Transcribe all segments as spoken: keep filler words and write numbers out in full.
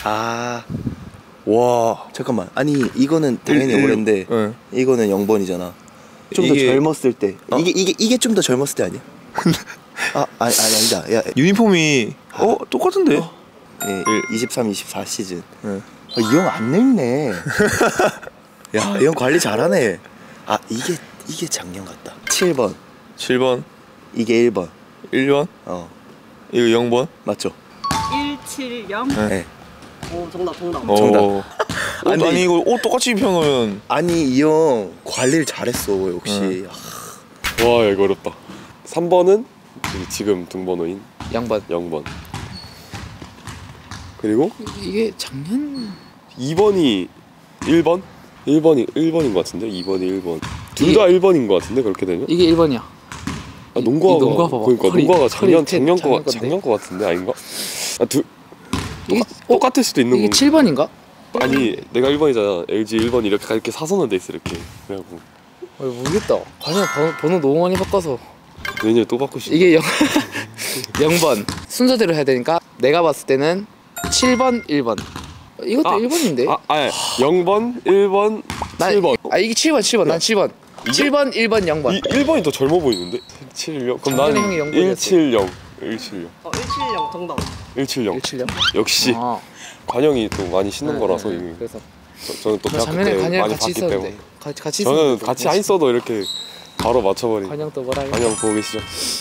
아, 와 잠깐만. 아니 이거는 당연히 오랜데 네. 이거는 영 번이잖아. 좀 더 이게... 젊었을 때. 어? 이게 이게 이게 좀 더 젊었을 때 아니야? 아 아니 아니 아니다. 야 유니폼이 아. 어 똑같은데? 어? 예, 이십삼, 이십사 시즌. 네. 어, 이 형 안 늙네. 야, 이 형 관리 잘하네. 아 이게 이게 작년 같다. 칠 번. 칠 번. 이게 일 번. 일 번? 어. 이거 영 번? 맞죠? 일칠영? 네. 오 정답 정답. 오. 정답. 아니, 아니 이거 옷 똑같이 입혀놓으면. 아니 이 형 관리를 잘했어 역시. 응. 아. 와 이거 어렵다. 삼 번은 지금 등번호인 영 번. 영 번. 그리고 이게 작년 이 번이 일 번? 일 번이 일 번인 것 같은데 이 번이 일 번. 둘 다 일 번인 것 같은데 그렇게 되면? 이게 일 번이야. 아 농구화가 농구화 봐봐. 그러니까 허리, 농구화가 작년 작년 거 건데? 작년 거 같은데 아닌가? 아 둘 똑같을 수도 있는 이게 건가? 칠 번인가? 아니 내가 일 번이잖아. 엘지 일 번 이렇게 이렇게 사선으로 돼 있어 이렇게. 그래갖고 어, 모르겠다. 아니야 번호, 번호 너무 많이 바꿔서. 내년에 또 바꾸시. 이게 영 번 순서대로 해야 되니까 내가 봤을 때는 칠 번, 일 번. 이것도 아, 일 번인데? 아, 아니 영 번, 일 번, 난, 칠 번. 아 이게 칠 번, 칠 번. 난 칠 번. 이게? 칠 번, 일 번, 영 번. 이, 일 번이 더 젊어 보이는데? 칠영. 그럼 난 일칠영. 일칠영. 어 일칠영 정답. 일칠영. 일칠영? 역시 아. 관영이 또 많이 신는 네, 거라서 네, 이게. 그래서 저, 저는 또 대학교 작년에 때 관영 많이 같이 봤기 있었는데. 때문에. 같이 같이 저는 있었는데 같이 안 있어도 이렇게 바로 맞춰버린. 관영 또 뭐라 해? 관영 보고 계시죠?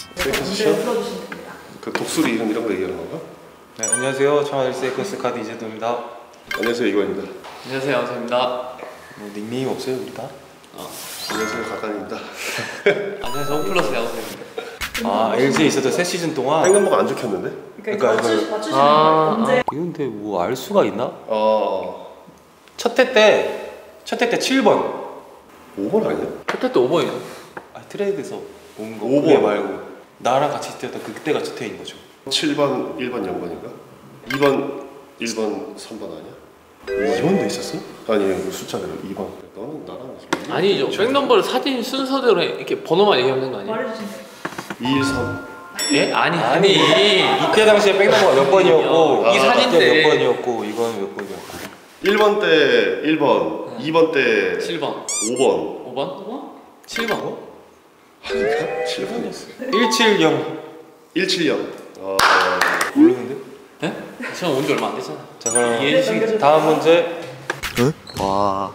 그 독수리 이름 이런 거 얘기하는 건가? 네, 안녕하세요. 청와대 세이커스 카드 이재도입니다. 안녕하세요 이거입니다. 안녕하세요 양서입니다. 뭐 닉네임 없어요 우리 다? 어. 안녕하세요 가관입니다. 안녕하세요 홈플러스 양서입니다. 아 엘지에 있었던 세 시즌 동안 백넘버가 안 적혔는데? 그러니까 이걸 맞추시는 아, 거예요. 언제? 이건데 뭐 알 수가 있나? 어... 첫 해 때 첫 해 때 칠 번. 오 번 아니야? 첫 해 때 오 번이야. 아 트레이드에서 온 거. 오 번 그게 말고 나랑 같이 뛰었던 그때가 첫 해인 거죠. 칠 번, 일 번, 영 번인가? 이 번, 일 번, 삼 번 아니야? 이 번도 있었어? 아니 숫자대로 이 번. 너는 나랑 무슨 아니죠. 백넘버를 사진 순서대로 이렇게 번호만 얘기하는 거 아니에요? 말해주세요. 이, 일, 삼. 예? 아니 아니. 이때 당시에 백넘버가 몇 번이었고 이 사진 때 때 몇 번이었고 이건 몇 번이었고. 일 번 때 일 번, 이 번 때 칠 번. 오 번. 오 번? 오 번? 칠 번? 아닌가? 칠 번이었어. 일칠영. 일칠영. 아... 모르는데? 예? 저는 온 지 얼마 안 됐잖아. 자 그럼 다음 문제. 응? 와.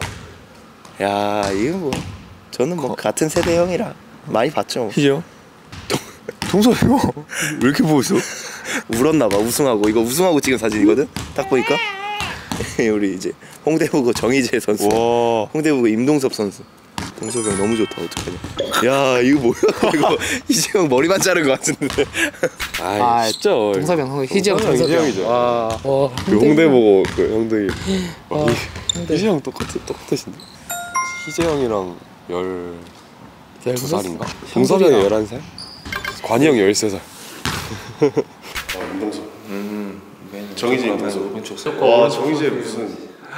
야 이거 뭐 저는 뭐 거... 같은 세대 형이라 많이 봤죠. 뭐. 희재요? 동서 형 왜 이렇게 보고 있어? 울었나봐 우승하고. 이거 우승하고 찍은 사진이거든? 딱 보니까 우리 이제 홍대부고 정희재 선수. 와. 홍대부고 임동섭 선수. 동섭이 형 너무 좋다. 어떡하냐. 야 이거 뭐야. 이거 희재 형 머리만 자른 것 같은데. 아이 아, 진짜 동섭이 형, 희재 형, 동섭이 형이죠. 와. 와. 그 홍대 보고 그 형들이 와, 희재 형 똑같 똑같으신데? 희재 형이랑 열두 살인가? 동섭이 형이 열한 살? 관이 형이 열세 살. 어, 임동섭. 음. 정희재 임동섭. 왼쪽. 와 정희재 무슨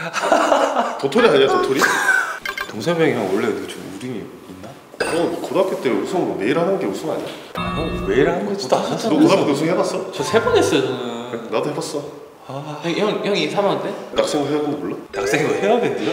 도토리 아니야 도토리? 동섭이 형이 형 원래 좀 우등이 있나? 어 고등학교 때 우승 매일 하는 게 우승 아니야? 형 매일 하는 거지도 너 않았어. 고등학교 우승 해봤어? 저 세 번 했어요 저는. 나도 해봤어. 아, 형, 형 형이 삼 번 때? 낙생고 해야겠는데 몰라? 낙생거 헤어밴드요?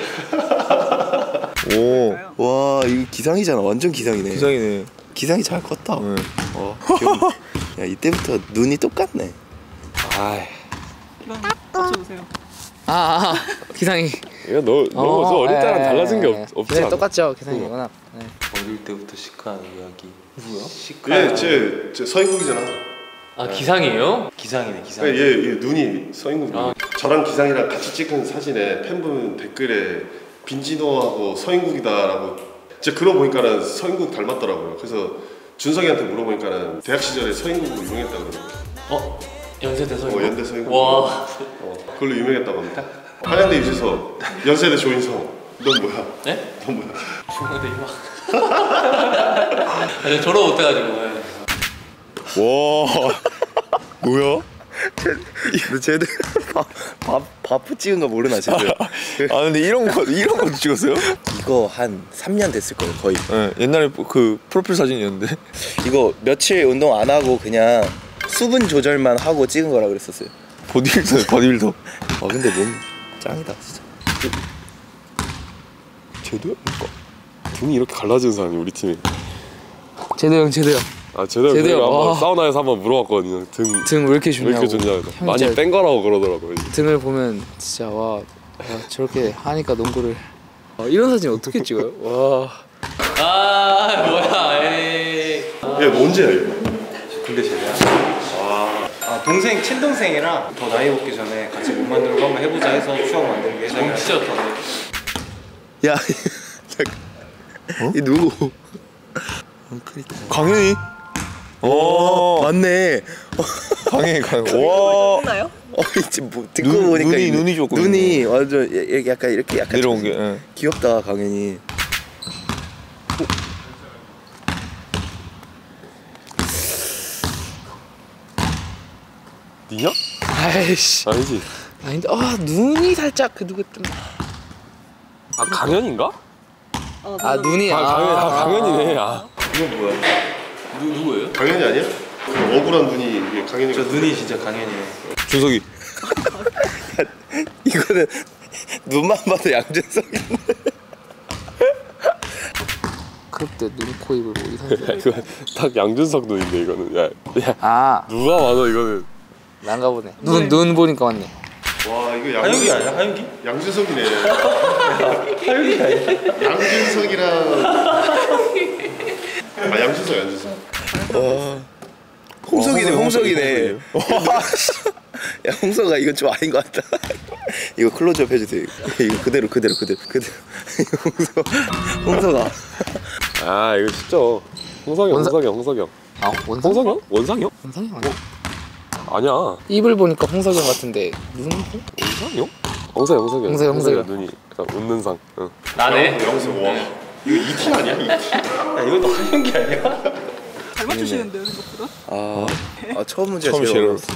오. 와 이거 기상이잖아. 완전 기상이네. 기상이네. 기상이 잘 컸다. 네. 어, 귀여워. 야 이때부터 눈이 똑같네. 아이. 맞춰보세요. 아, 아 기상이. 이거 너 너 어, 어릴 때랑 달라진 게 없, 없지 네, 않아? 똑같죠 기상이 워낙. 네. 어릴 때부터 시크한 이야기. 누구야? 얘, 쟤, 쟤 서인국이잖아. 아 기상이에요? 기상이네 기상. 얘, 얘 눈이 서인국. 아. 저랑 기상이랑 같이 찍은 사진에 팬분 댓글에 빈진호하고 서인국이다라고. 진짜 그러고 보니까는 서인국 닮았더라고요. 그래서 준석이한테 물어보니까는 대학 시절에 서인국으로 유명했다고 그러더라고요. 어? 연세대 서인국? 어, 연대 서인국. 와. 어, 그걸로 유명했다고 합니다. 한양대 유재석, 연세대 조인성. 넌 뭐야? 네? 넌 뭐야? 중앙대 유학. 아니 졸업 못해가지고. 와. 뭐야? 근데 쟤들 밥 바프 찍은 거 모르나 쟤들. 아 근데 이런 거 이런 것도 찍었어요? 이거 한 삼 년 됐을 거예요 거의. 네, 옛날에 그 프로필 사진이었는데. 이거 며칠 운동 안 하고 그냥 수분 조절만 하고 찍은 거라 그랬었어요. 보디빌더 보디빌더. 아 근데 몸 짱이다 진짜. 제도야? 그러니까 등이 이렇게 갈라지는 사람이 우리 팀에. 제도 형 제도 형. 아 제도 제도 형 형, 한번 와. 사우나에서 한번 물어봤거든요. 등 등 왜 이렇게 왜 좋냐고. 이렇게 좋냐고. 형 많이 진짜 뺀 거라고 그러더라고요. 등을 보면 진짜 와, 와 저렇게 하니까 농구를. 와, 이런 사진 어떻게 찍어요? 와. 아 뭐야 에이. 야 언제야 이거? 군대 제대야. 와. 아 동생 친동생이랑 더 나이 먹기 전에 같이 몸 만들고 한번 해보자 해서 추억 만드는 게 너무 진짜 좋다. 야, 잠깐. 어? 이 누구? 엉클이다. 강현이. 어, 맞네. 강현이 강현. 와. 나요? 어, 이제 뭐 듣고 눈- 보니까 눈이- 이- 눈이 좋거든요. 눈이 완전 야- 약간 이렇게 약간 내려온 좀 게. 예. 귀엽다 강현이. 니냐? 아이씨. 아니지. 아닌데 아 눈이 살짝 그 누구 좀. 아 강현인가? 어, 아 눈이 아, 강현, 아 강현이네. 아. 이거 뭐야? 누 누구예요? 강현이 아니야? 그 억울한 눈이 이게 강현이. 저 눈이 진짜 강현이에요. 준석이. 이거는 눈만 봐도 양준석인데. 그때 눈, 코, 입을 뭐 이상. 야, 이거 딱 양준석 눈인데 이거는. 야, 야 아 누가 봐도 이거는. 난가 보네. 눈 눈 보니까 맞네. 와 이거 하윤기 양준석. 아니야? 하윤기? 양준석이네. 하윤기 아니야? 양준석이랑. 아 양준석 양준석. 와. 홍석이네 홍석이네. 와. 야 홍석아 이건 좀 아닌 것 같다. 이거 클로즈업 해주세요. 이거 그대로 그대로 그대로 그대로. 홍석 홍석아. 아 이거 쉽죠. 홍성형 원사- 홍성형 홍성형. 아 원상. 홍성형? 원상형? 원상이 아니야? 아니야. 입을 보니까 홍석영 같은데 눈? 홍상형? 홍성형 홍성형. 홍성형, 홍성형. 눈이 약간 웃는 상. 응. 나네. 영석 와. 이거 이팀 아니야 이 팀? 야 이것도 하윤기 아니야? 잘 맞추시는데요 생각보다? 아, 아 처음 문제가 처음 제일 제일 어려웠어.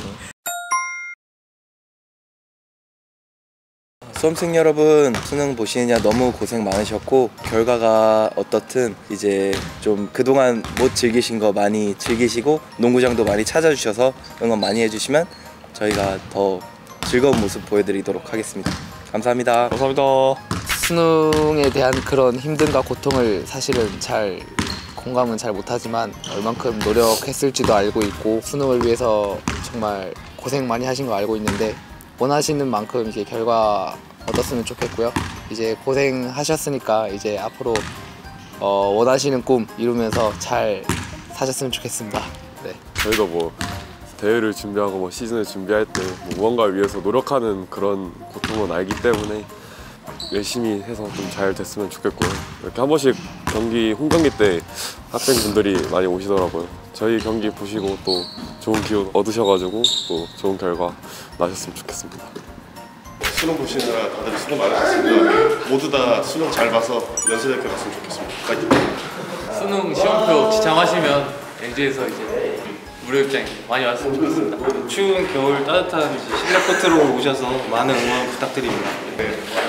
수험생 여러분 수능 보시느냐 너무 고생 많으셨고 결과가 어떻든 이제 좀 그동안 못 즐기신 거 많이 즐기시고 농구장도 많이 찾아주셔서 응원 많이 해주시면 저희가 더 즐거운 모습 보여드리도록 하겠습니다. 감사합니다. 감사합니다. 수능에 대한 그런 힘듦과 고통을 사실은 잘 공감은 잘 못하지만 얼만큼 노력했을지도 알고 있고 수능을 위해서 정말 고생 많이 하신 거 알고 있는데 원하시는 만큼 이게 결과 얻었으면 좋겠고요. 이제 고생하셨으니까 이제 앞으로 어, 원하시는 꿈 이루면서 잘 사셨으면 좋겠습니다. 네. 저희도 뭐 대회를 준비하고 뭐 시즌을 준비할 때 뭐 무언가를 위해서 노력하는 그런 고통은 알기 때문에 열심히 해서 좀 잘 됐으면 좋겠고요. 이렇게 한 번씩 경기 홈경기 때 학생분들이 많이 오시더라고요. 저희 경기 보시고 또 좋은 기운 얻으셔가지고 또 좋은 결과 나셨으면 좋겠습니다. 수능 보시느라 다들 수고 많으셨습니다. 모두 다 수능 잘 봐서 연세대학교 갔으면 좋겠습니다. 파이팅! 수능 시험표 지참하시면 엔지에서 이제 무료 입장 많이 왔으면 좋겠습니다. 추운 겨울 따뜻한 실내 코트로 오셔서 많은 응원 부탁드립니다. 네.